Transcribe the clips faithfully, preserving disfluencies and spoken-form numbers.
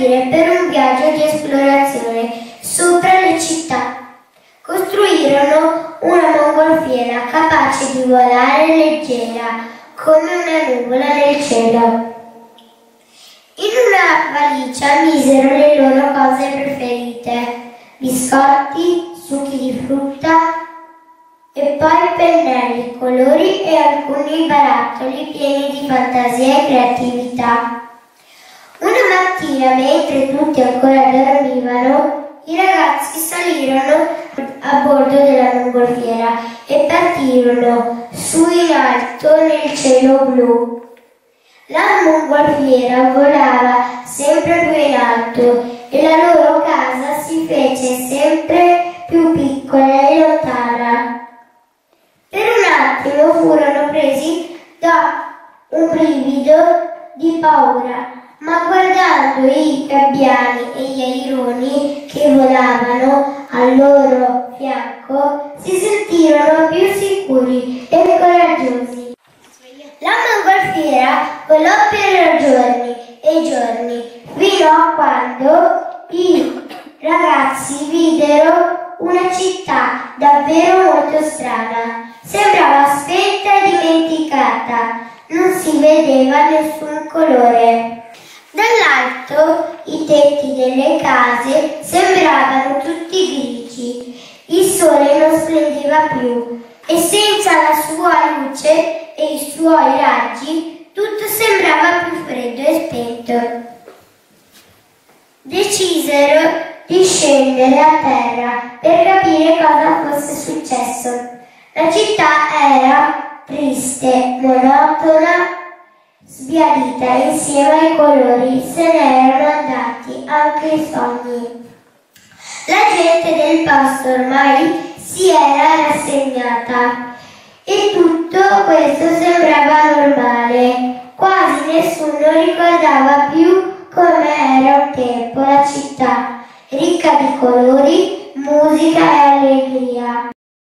partire per un viaggio di esplorazione sopra le città. Costruirono una mongolfiera capace di volare leggera come una nuvola nel cielo. In una valigia misero le loro cose preferite: biscotti, succhi di frutta e poi pennelli, colori e alcuni barattoli pieni di fantasia e creatività. Una mattina, mentre tutti ancora dormivano, i ragazzi salirono a bordo della mongolfiera e partirono su in alto nel cielo blu. La mongolfiera volava sempre più in alto e la loro casa si fece sempre più piccola e lontana. Per un attimo furono presi da un brivido di paura, ma guardando i gabbiani e gli aironi che volavano al loro fianco si sentirono più sicuri e coraggiosi. La mongolfiera volò per giorni e giorni, fino a quando i ragazzi videro una città davvero molto strana. Sembrava spenta e dimenticata, non si vedeva nessun colore. Dall'alto i tetti delle case sembravano tutti grigi, il sole non splendeva più e senza la sua luce e i suoi raggi tutto sembrava più freddo e spento. Decisero di scendere a terra per capire cosa fosse successo. La città era triste, monotona, sbiadita, insieme ai colori se ne erano andati anche i sogni. La gente del posto ormai si era rassegnata e tutto questo sembrava normale. Quasi nessuno ricordava più come era un tempo la città, ricca di colori, musica e allegria.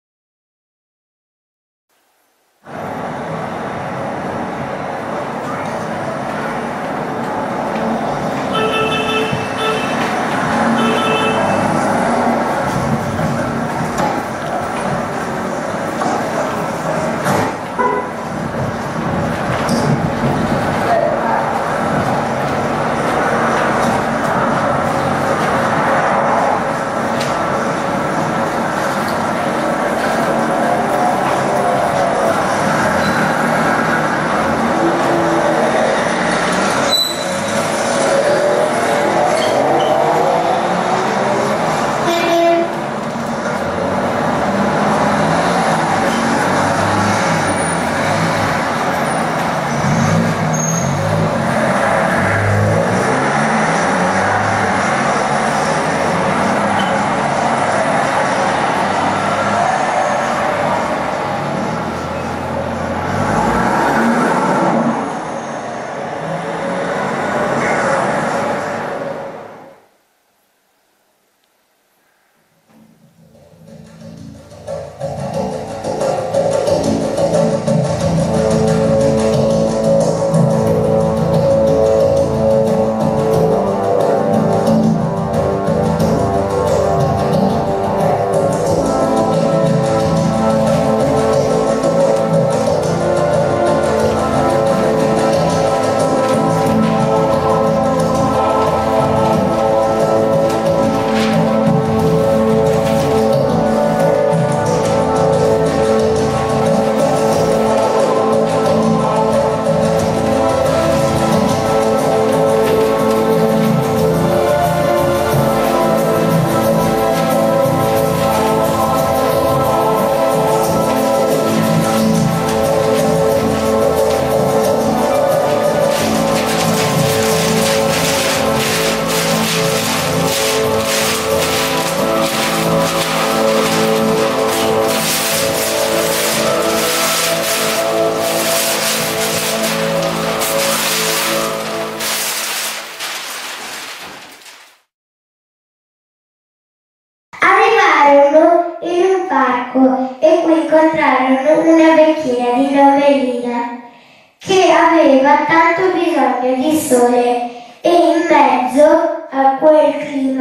parco e qui incontrarono una vecchina di nome Lina che aveva tanto bisogno di sole e in mezzo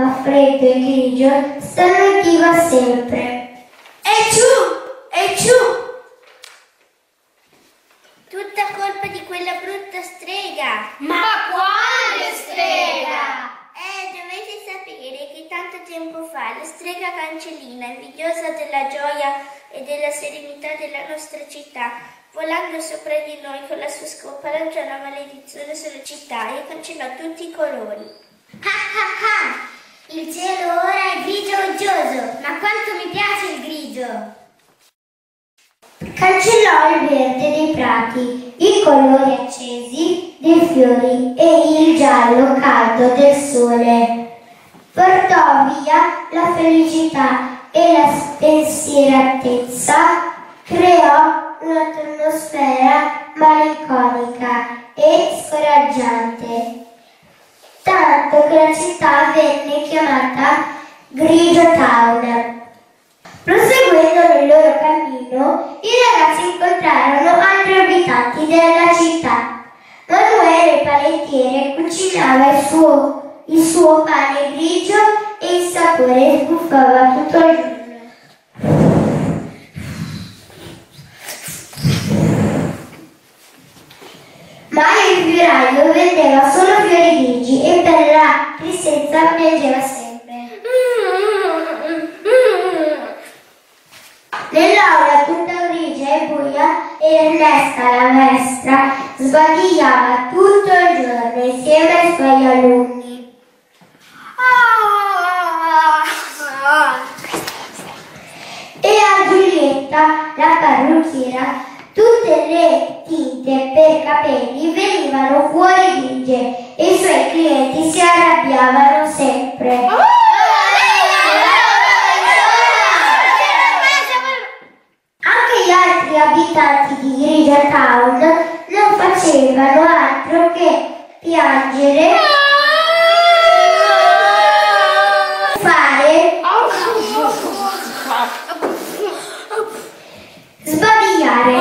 fa freddo e grigio, stanno viva sempre. E giù! E giù! Tutta colpa di quella brutta strega! Ma quale strega? Eh, dovete sapere che tanto tempo fa la strega Cancellina, invidiosa della gioia e della serenità della nostra città, volando sopra di noi con la sua scopa, lanciò una maledizione sulla città e cancellò tutti i colori. Ah ah ah! Il cielo ora è grigio uggioso, ma quanto mi piace il grigio! Cancellò il verde dei prati, i colori accesi dei fiori e il giallo caldo del sole. Portò via la felicità e la spensieratezza, creò un'atmosfera malinconica e scoraggiante, tanto che la città venne chiamata Grigio Town. Proseguendo nel loro cammino, i ragazzi incontrarono altri abitanti della città. Manuele, panettiere, cucinava il suo, il suo pane grigio e il sapore sbuffava tutto il giorno. Ma il fioraio vendeva solo fiori grigi e per la tristezza piangeva sempre. Nell'aula tutta grigia e buia, Ernesta la maestra sbadigliava tutto il giorno insieme ai suoi alunni. E a Giulietta, la parrucchiera, tutte le tinte per capelli venivano fuori grigie e i suoi clienti si arrabbiavano sempre. Gli altri abitanti di Grigio Town non facevano altro che piangere, fare, sbadigliare.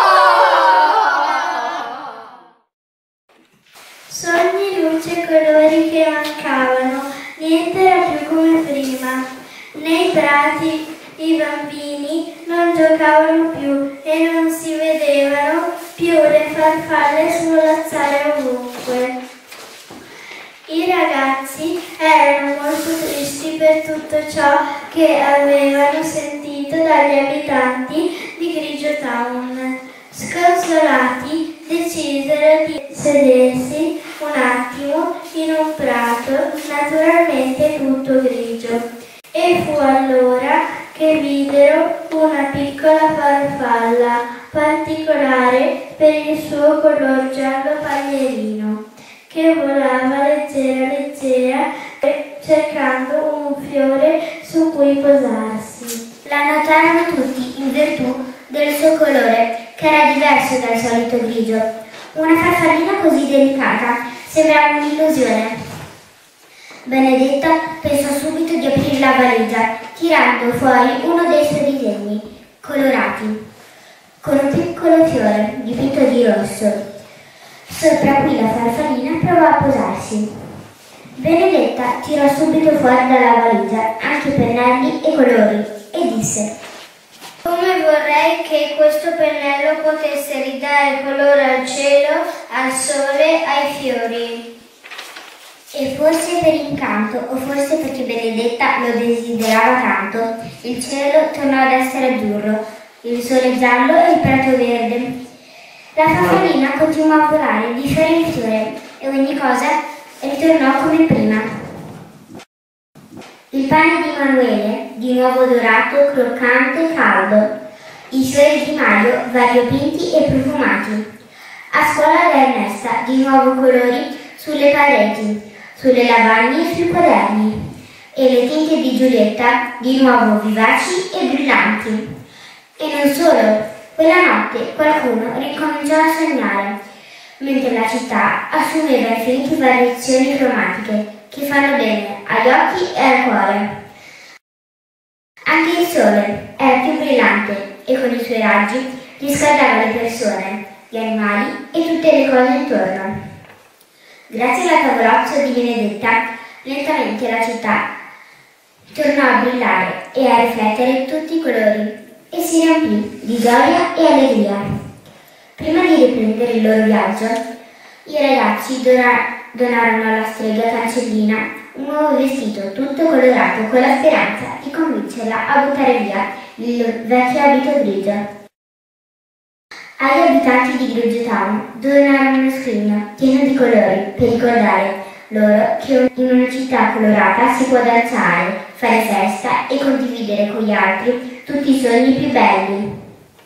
Sogni, luce e colori che mancavano, niente era più come prima. Nei prati i bambini non giocavano più e non si vedevano più le farfalle svolazzare ovunque. I ragazzi erano molto tristi per tutto ciò che avevano sentito dagli abitanti di Grigio Town. Sconsolati, decisero di sedersi un attimo in un prato naturalmente tutto grigio. E fu allora che videro una piccola farfalla particolare per il suo color giallo paglierino, che volava leggera leggera cercando un fiore su cui posarsi. La notarono tutti in virtù del suo colore, che era diverso dal solito grigio. Una farfallina così delicata sembrava un'illusione. Benedetta pensò subito di aprire la valigia, tirando fuori uno dei suoi disegni, colorati, con un piccolo fiore dipinto di rosso, sopra cui la farfallina provò a posarsi. Benedetta tirò subito fuori dalla valigia anche pennelli e colori e disse: come vorrei che questo pennello potesse ridare colore al cielo, al sole, ai fiori. E forse per incanto, o forse perché Benedetta lo desiderava tanto, il cielo tornò ad essere azzurro, il sole giallo e il prato verde. La farfallina continuò a volare di fiore in fiore e ogni cosa ritornò come prima. Il pane di Manuele, di nuovo dorato, croccante e caldo. I fiori di Mario, variopinti e profumati. A scuola da Ernesta, di nuovo colori sulle pareti, sulle lavagne e sui quaderni, e le tinte di Giulietta di nuovo vivaci e brillanti. E non solo, quella notte qualcuno ricominciò a sognare, mentre la città assumeva infinite variazioni cromatiche che fanno bene agli occhi e al cuore. Anche il sole era più brillante e con i suoi raggi riscaldava le persone, gli animali e tutte le cose intorno. Grazie alla tavolozza di Benedetta, Lentamente la città tornò a brillare e a riflettere tutti i colori e si riempì di gioia e allegria. Prima di riprendere il loro viaggio, i ragazzi dona- donarono alla strega Cancellina un nuovo vestito tutto colorato con la speranza di convincerla a buttare via il vecchio abito grigio. Agli abitanti di Grigio Town donarono uno scrigno pieno di colori per ricordare loro che in una città colorata si può danzare, fare festa e condividere con gli altri tutti i sogni più belli.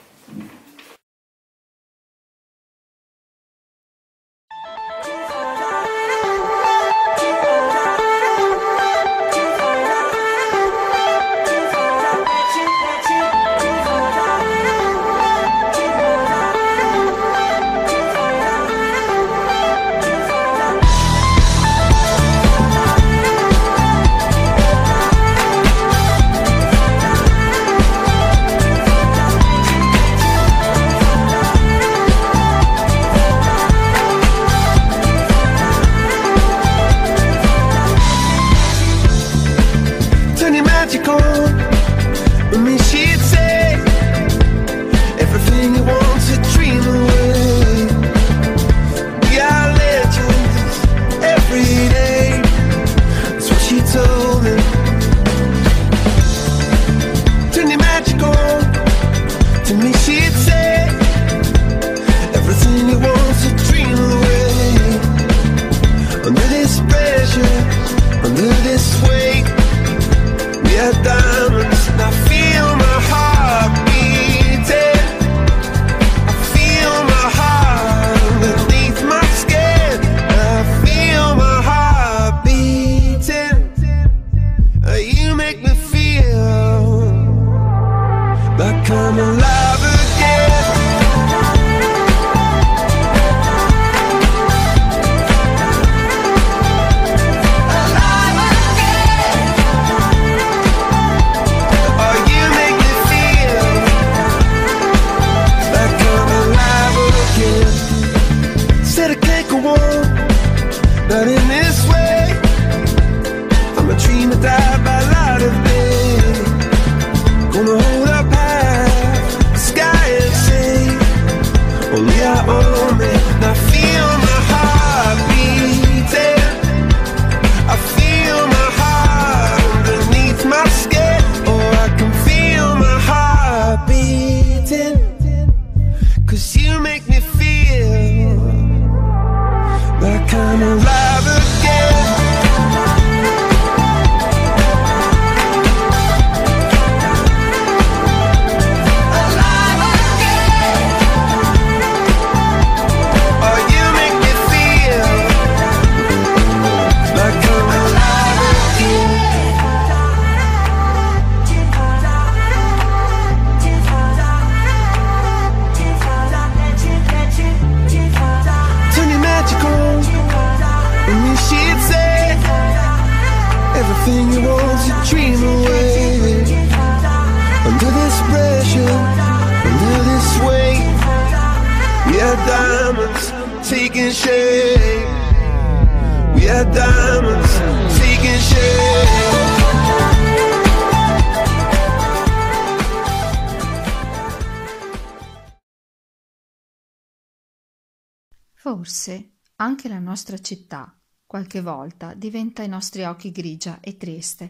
Forse anche la nostra città qualche volta diventa ai nostri occhi grigia e triste.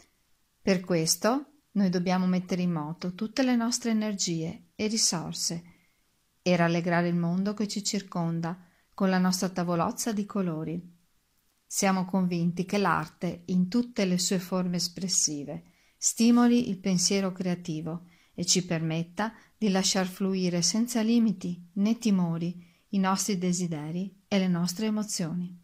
Per questo noi dobbiamo mettere in moto tutte le nostre energie e risorse e rallegrare il mondo che ci circonda con la nostra tavolozza di colori. Siamo convinti che l'arte, in tutte le sue forme espressive, stimoli il pensiero creativo e ci permetta di lasciar fluire senza limiti né timori i nostri desideri e le nostre emozioni.